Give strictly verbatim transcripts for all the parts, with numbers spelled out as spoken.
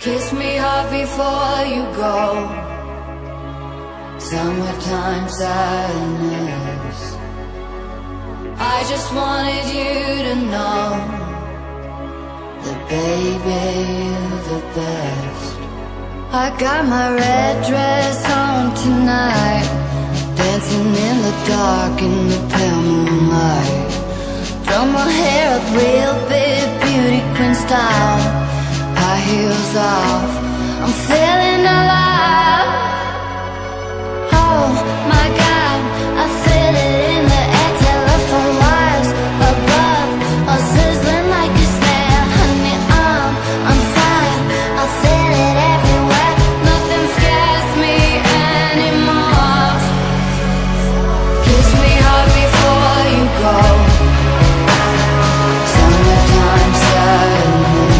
Kiss me hard before you go. Summertime sadness. I just wanted you to know that baby, you're the best. I got my red dress on tonight, dancing in the dark in the pale moonlight. Throw my hair up real big, beauty queen style. High heels off, I'm feeling alive. Oh my God, I feel it in the air. Telephone wires above are sizzling like a snare. Honey, I'm on fire, I feel it everywhere. Nothing scares me anymore. Kiss me hard before you go. Summertime sadness.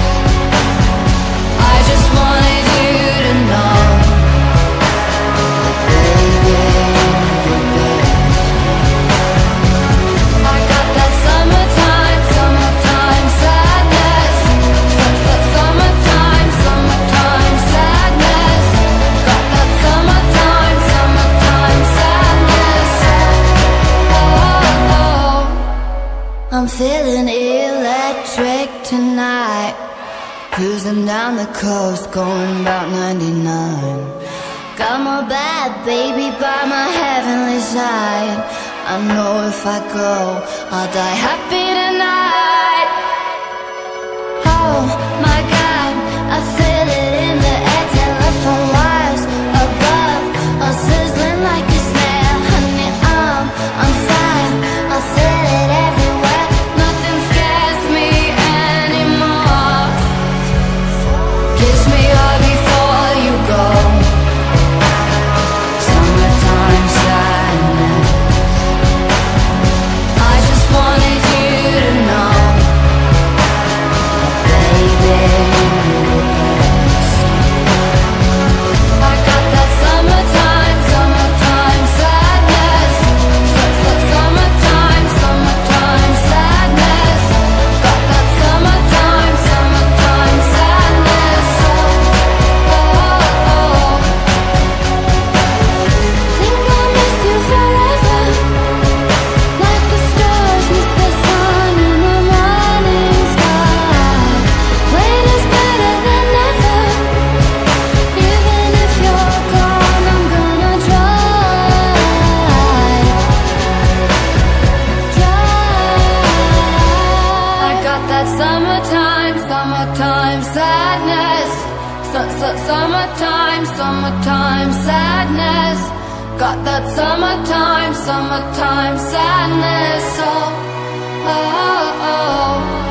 I just wanted you to know that baby, you're the best. I got that summertime, summertime sadness. Summertime, summertime sadness. Got that summertime, summertime sadness. Oh, oh. I'm feeling electric tonight. Cruising down the coast, going about ninety-nine. Got my bad baby by my heavenly side. I know if I go, I'll die happy tonight. Oh my God, I feel it in the air. Telephone wires above are sizzling like a snare. Honey, I'm on fire, I feel it everywhere. Nothing scares me anymore. Kiss me hard before you go. Summertime sadness. I just wanted you to know that baby, you're the best. I got that summertime, summertime sadness. Summertime, summertime sadness. Got that summertime, summertime sadness. Oh, oh. Think I'll miss you forever, like the stars miss the sun in the morning sky. Wait is better than never. Even if you're gone, I'm gonna try. Try. I got that summertime, summertime sadness. Su- su- Summertime, summertime sadness. Got that summertime, summertime sadness. Oh, oh, oh.